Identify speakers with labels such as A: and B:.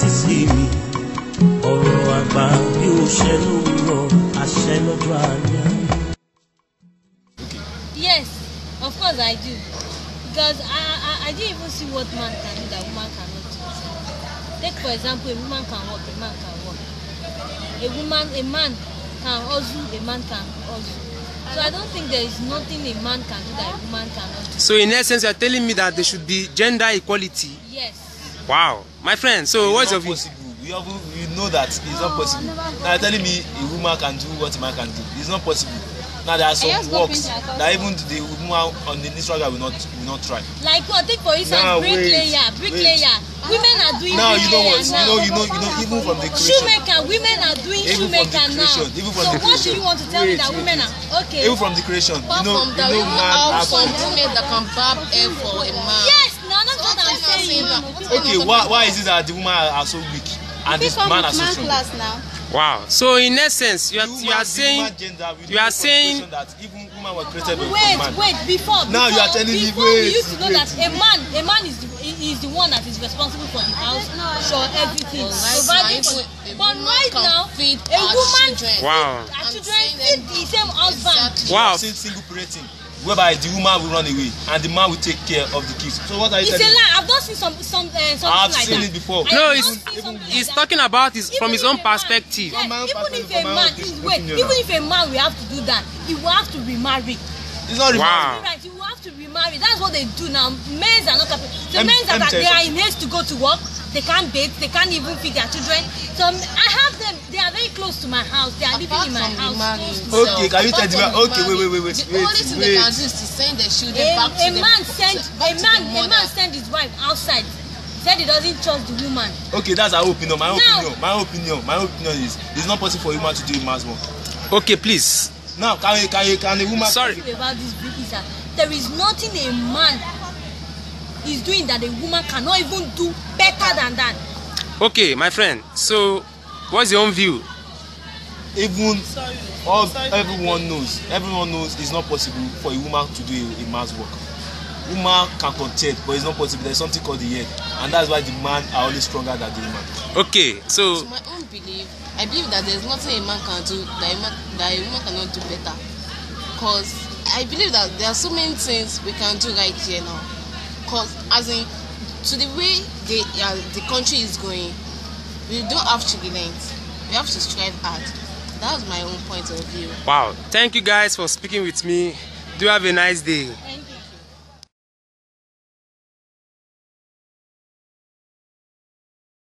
A: tẹ́tí sí mi. Ọ̀rọ̀ àgbà bí ó ṣe lówùrọ̀, àṣẹ lọ́jọ́ alẹ́.
B: Yes, of course I do. Because I didn't even see what man can do that woman cannot do. Take for example, a woman can work, a man can work. A man can hustle, a man can hustle. So I don't think there is nothing a man can do that a woman cannot do.
C: So in essence, you are telling me that there should be gender equality.
B: Yes.
C: Wow, my friend. So what's your view?
D: You know that it's not possible. Now you're telling me a woman can do what a man can do. It's not possible. Now there are some works that even the woman on the Instagram will not try.
B: Like what? Take for instance, bricklayer. Women are doing
D: now. You know what?
B: Now.
D: You know. Even from the creation.
B: Shoemaker. Women are doing shoemaker now. So what do you want to tell me that women are okay?
D: Even from the creation.
E: Apart from that, we have some women that can barb hair for a man.
B: Yes. No, that's what I'm saying.
D: Okay. Why is it that the women are so weak and the man are so strong?
C: Wow. So in essence, you are saying
D: that even women were created by man.
B: Wait. Before
D: you are telling me.
B: We used to know that a man is the one that is responsible for the house, for everything. But right now, a woman feed her children feed the same husband.
C: Wow.
D: Single parenting, whereby the woman will run away and the man will take care of the kids. So what are you telling me?
B: It's a lie. I've not seen something like that.
D: I've seen it before.
C: No, he's talking about it from his own perspective.
B: Even if a man will have to do that, he will have to remarry.
D: It's not remarry.
B: Right, you will have to remarry. That's what they do now. Men are not capable. The men that they are in haste to go to work, they can't bathe, they can't even feed their children. So I have them. They are very close to my house. They are living in my house.
D: Okay, can you tell me? Okay, wait.
E: The only thing they can do is to send their children back to the
B: A man send his wife outside. Said he doesn't trust the woman.
D: Okay, that's our opinion. My opinion is it's not possible for a woman to do a man's work.
C: Okay, please.
D: Now, can a woman?
C: Sorry.
B: About this is that there is nothing a man is doing that a woman cannot even do better than that.
C: Okay, my friend. So, what's your own view?
D: Everyone knows it's not possible for a woman to do a man's work. Woman can contend, but it's not possible. There's something called the head, and that's why the man are always stronger than the woman.
C: Okay, so
E: to my own belief, I believe that there's nothing a man can do that a woman cannot do better. Cause I believe that there are so many things we can do right here now. Cause as in to the way the country is going, we don't have to relent. We have to strive hard. That's my own point of view.
C: wow. Thank you guys for speaking with me. Do have a nice day.